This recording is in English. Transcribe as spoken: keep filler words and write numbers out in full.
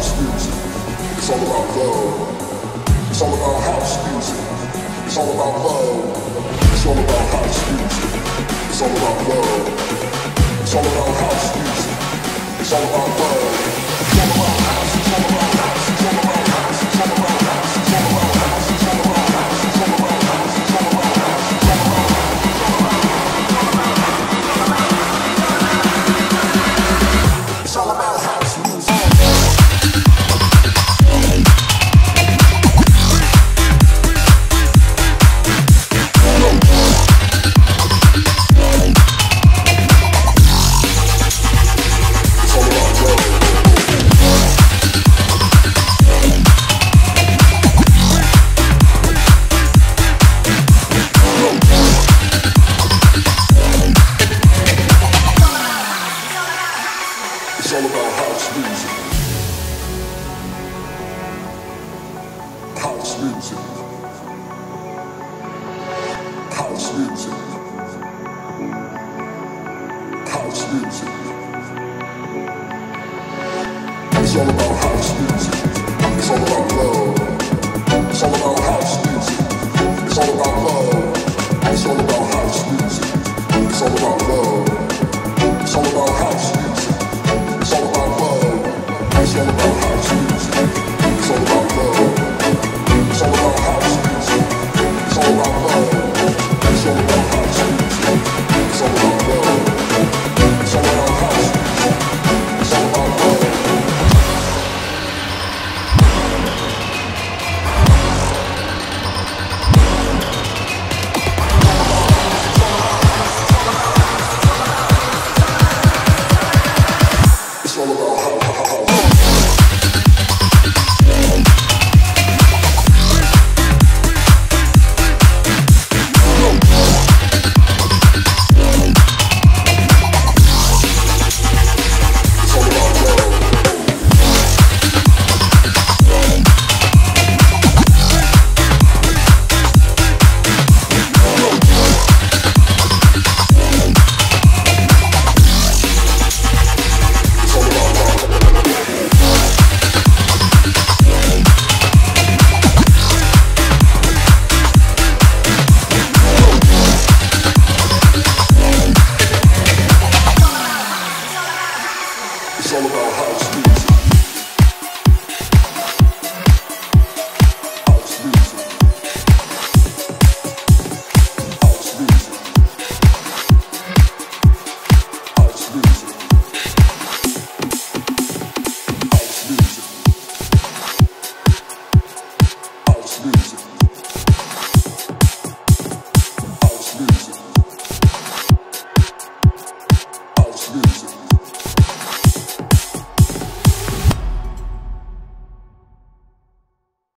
house music. It's all about love. It's all about house music. It's all about love. It's all about house music. It's all about love. It's all about house music. It's all about love. It's all about house. It's all about house. It's all about house. It's all about house. It's all about house. It's all about house. It's all about house. It's all about house. It's all about house. It's all about house music. It's all about house music. House music. House music. House music. It's all about house music. It's all about love. It's all about house music. It's all about love. It's all about house music. It's all about love. It's all about house music. It's all about love. It's all about house music. It's all about love. It's all about house music. It's all about love. It's all about house music. It's all about love. It's all about house music. It's all about love. It's all about house. It's all about house music.